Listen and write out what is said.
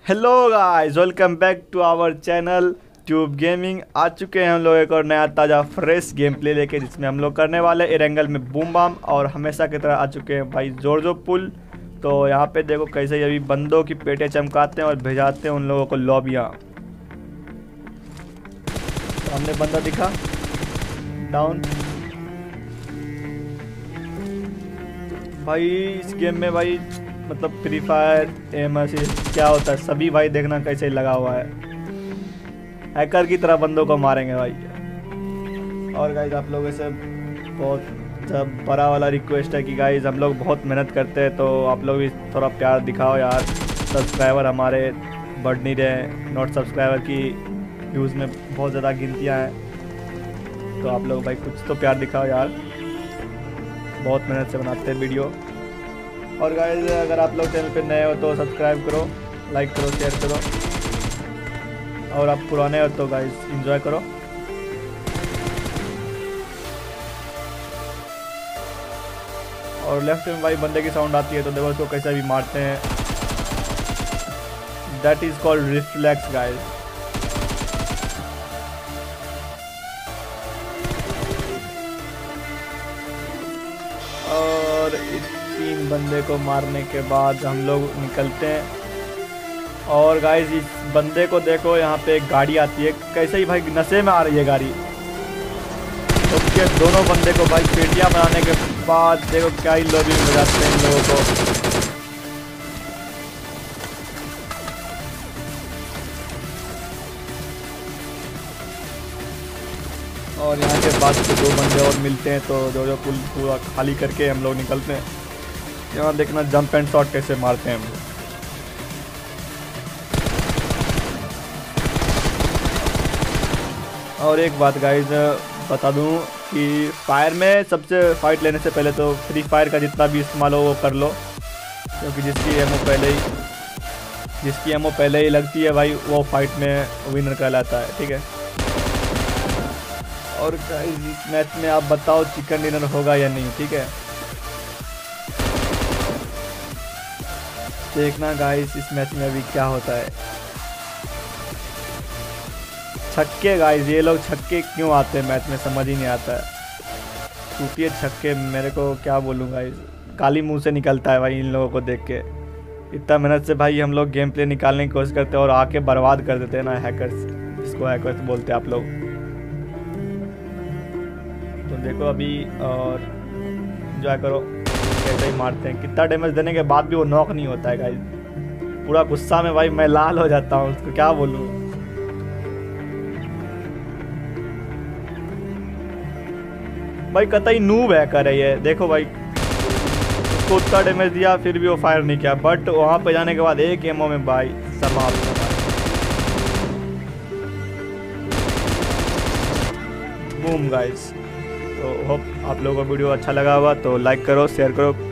Hello guys, welcome back to our channel tube gaming. आ चुके हैं हम लोग एक और नया ताज़ा फ्रेश गेम प्ले लेके, जिसमें हम लोग करने वाले एरेंगल में बूम बाम। और हमेशा की तरह आ चुके हैं भाई जोरजो पुल। तो यहाँ पे देखो कैसे ही अभी बंदों की पेटें चमकाते हैं और भेजाते हैं उन लोगों को लॉबियाँ। सामने बंदा दिखा, डाउन। भाई इस गेम में भाई मतलब फ्री फायर एम क्या होता है सभी भाई देखना कैसे लगा हुआ है। हैकर की तरह बंदों को मारेंगे भाई। और गाइज आप लोगों से बहुत बड़ा वाला रिक्वेस्ट है कि गाइज हम लोग बहुत मेहनत करते हैं, तो आप लोग भी थोड़ा प्यार दिखाओ यार। सब्सक्राइबर हमारे बढ़ नहीं रहे, नॉट सब्सक्राइबर की व्यूज़ में बहुत ज़्यादा गिनतियाँ हैं। तो आप लोग भाई कुछ तो प्यार दिखाओ यार, बहुत मेहनत से बनाते हैं वीडियो। और गाइस अगर आप लोग चैनल पे नए हो तो सब्सक्राइब करो, लाइक करो, शेयर करो। और आप पुराने हो तो गाइस एंजॉय करो। और लेफ्ट में भाई बंदे की साउंड आती है तो देखो उसको कैसे भी मारते हैं। That is called reflex guys. और इस 3 बंदे को मारने के बाद हम लोग निकलते हैं। और गाइस इस बंदे को देखो, यहाँ पे एक गाड़ी आती है, कैसे ही भाई नशे में आ रही है गाड़ी। ओके, दोनों बंदे को भाई पेटियां बनाने के बाद देखो क्या ही लॉबी में बजाते हैं इन लोगों को। और यहाँ के बाद तो 2 बंदे और मिलते हैं, तो जो पुल पूरा खाली करके हम लोग निकलते हैं। यहाँ देखना जंप एंड शॉट कैसे मारते हैं हम लोग। और एक बात गाइज बता दूं कि फायर में सबसे फाइट लेने से पहले तो फ्री फायर का जितना भी इस्तेमाल हो वो कर लो, क्योंकि जिसकी एमओ पहले ही लगती है भाई वो फाइट में विनर कहलाता है। ठीक है। और गाइज इस मैच में आप बताओ चिकन डिनर होगा या नहीं। ठीक है, देखना गाइस इस मैच में अभी क्या होता है। छक्के गाइस, ये लोग छक्के क्यों आते हैं मैच में समझ ही नहीं आता है। टूटिए छक्के, मेरे को क्या बोलूँ गाइस, काली मुंह से निकलता है भाई इन लोगों को देख के। इतना मेहनत से भाई हम लोग गेम प्ले निकालने की कोशिश करते हैं और आके बर्बाद कर देते हैं ना हैकर्स। इसको हैकर्स बोलते हैं आप लोग। तो देखो अभी और एंजॉय करो कैसे ही मारते हैं। कितना डैमेज देने के बाद भी वो नॉक नहीं होता है गाइस। पूरा गुस्सा में भाई मैं लाल हो जाता हूँ, उसको क्या बोलूँ। भाई कतई नूब हैकर है ये, देखो भाई उसको उतना डैमेज दिया फिर भी वो फायर नहीं किया, बट वहाँ पे जाने के बाद एक एमओ में भाई समाप्त। Boom guys. तो होप आप लोगों को वीडियो अच्छा लगा होगा, तो लाइक करो, शेयर करो,